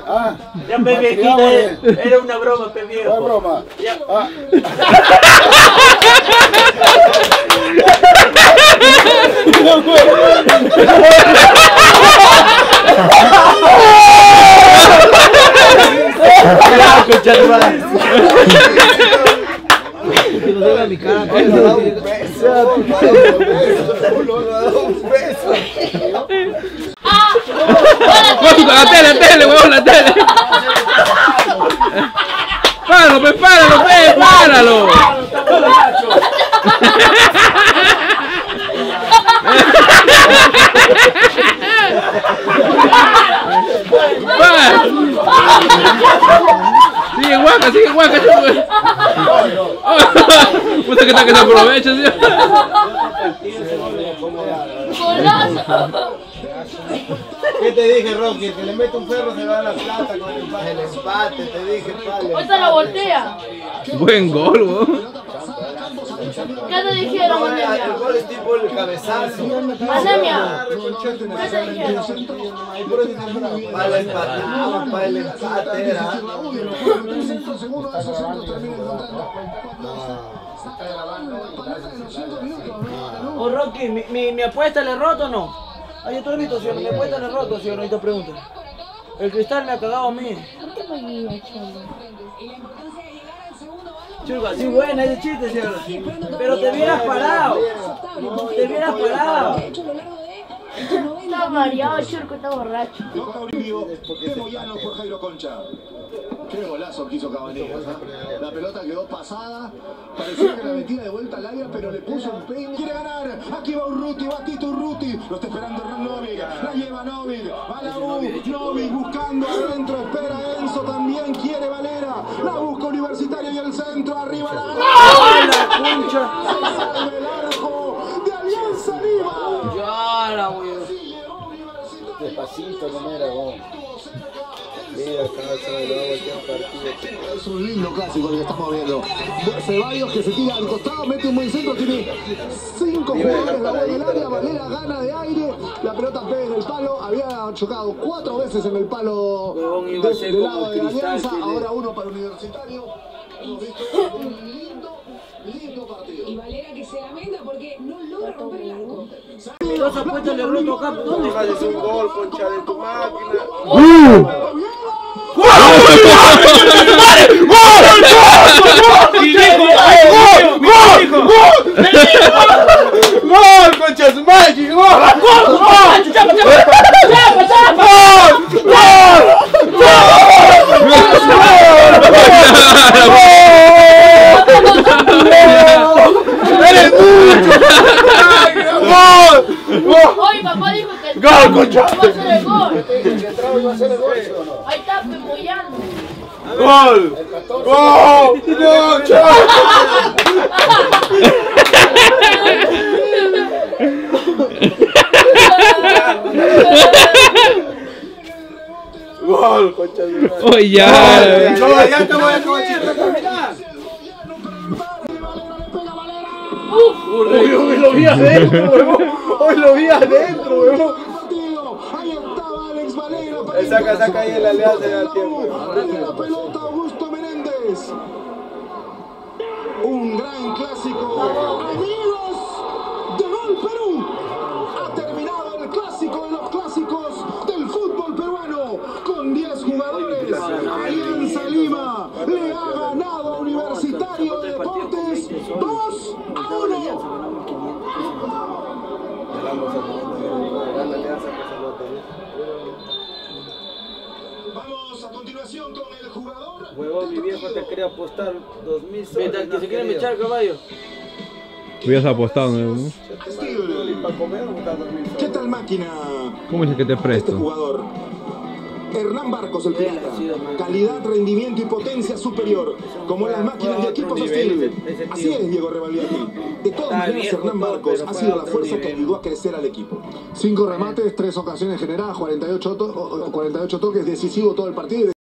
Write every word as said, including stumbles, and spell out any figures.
Ah, ya pe viejito, era una broma, pe viejo. ¿Cuál broma? Ya. Ah. Que no salga mi cara, Ay, me da un beso, me da un beso. La tele, la tele, huevón, la tele. Páralo, pe, páralo, pe, páralo. Sigue guaca, sigue guaca. Puta que está que se aprovecha, tío. ¿Qué te dije, Rocky? El que le mete un perro se va a la plata con el empate. El empate, te dije, pale. Ahorita la voltea. Buen gol, weón. ¿Qué te dijeron, Anemia? El gol es tipo el cabezazo. Anemia. ¿Qué te dijeron? Para el empate, para el empate era. Oh, Rocky, ¿mi, mi, mi apuesta le he roto o no? Ay, yo te he visto, ¿sí? ¿Mi apuesta le he roto, sí o no? Y te pregunto. El cristal me ha cagado a mí. Churga, sí, buena ese chiste, ¿sí o no? Pero te hubieras parado. Te hubieras parado. Está mareado, Churco, está borracho. Moyano por Jairo Concha. Qué golazo que hizo Cabanillas. La pelota quedó pasada. Parecía que la metía de vuelta al área, pero le puso un peine. Quiere ganar. Aquí va Urruti, va Tito Urruti. Lo está esperando Novik. La lleva Novik. Va la U. Novik buscando adentro. Espera Enzo. También quiere Valera. La busca Universitario y el centro. Arriba la ¡ay, la concha! salve el arco de Alianza Lima. Ya la voy a... Despacito, no era vos. Mira, casa, le va a voltear un partido. Es un lindo clásico el que estamos viendo. Ceballos que se tira al costado, mete un buen centro, tiene cinco jugadores la del área, Valera gana de aire, la pelota pega en el palo, había chocado cuatro veces en el palo de, del lado de la Alianza, ahora uno para Universitario. Hemos visto un lindo, lindo partido. Y Valera que se lamenta porque no logra romper el arco. Dos apuestas le he roto acá. ¿Dónde está? Haces un gol, concha de tu máquina. ¡Uh! ¡Gol, concha de su máquina! ¡Gol! ¡Chapa, chapa! ¡Chapa, ¡Eres mucho! ¡Gol! Oye, papá dijo que el ¡Gol, concha! iba a hacer el gol. ¿Que entraba y iba a hacer el gol, sí o no? Ahí está pemoyando. ¡Gol! ¡Gol! ¡No, chao! ¡Gol, concha de madre! Oye, ya. No, ya te voy a terminar. Uy, uy, lo vi adentro, huevón. Hoy lo vi adentro, huevón. Ahí estaba Alex Valera. Saca, saca ahí el alianza y al tiempo. La pelota Augusto Menéndez. Un gran clásico. Amigos de Gol Perú. Ha terminado el clásico de los clásicos del fútbol peruano. Con diez jugadores. Alianza Lima le ha ganado a Universitario de Deportes dos a uno. Vamos a continuación con el jugador. Huevón, mi viejo te quería apostar dos mil soles. Que se quiere echar caballo. Hubieras apostado, ¿no? ¿Qué tal máquina? ¿Cómo es el que te Este presto? jugador. Hernán Barcos, el pirata. Calidad, rendimiento y potencia superior. Como en las máquinas de equipos Steel. Así es, Diego Rebagliati. De todas maneras, Hernán Barcos ha sido la fuerza que ayudó a crecer al equipo. Cinco remates, tres ocasiones generadas, cuarenta y ocho, to cuarenta y ocho toques, decisivo todo el partido.